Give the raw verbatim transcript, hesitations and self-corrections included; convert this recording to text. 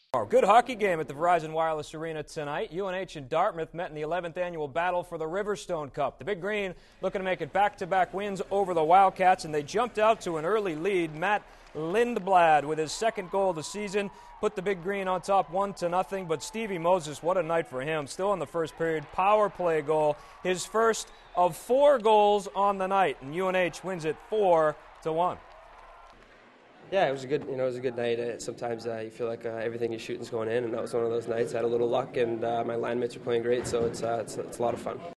Good hockey game at the Verizon Wireless Arena tonight. U N H and Dartmouth met in the eleventh annual battle for the Riverstone Cup. The Big Green looking to make it back-to-back wins over the Wildcats, and they jumped out to an early lead. Matt Lindblad with his second goal of the season put the Big Green on top one to nothing. But Stevie Moses, what a night for him. Still in the first period, power play goal, his first of four goals on the night, and U N H wins it four to one. Yeah, it was a good, you know, it was a good night. Uh, sometimes uh, you feel like uh, everything you're shooting is going in, and that was one of those nights. I had a little luck, and uh, my line mates are playing great, so it's, uh, it's it's a lot of fun.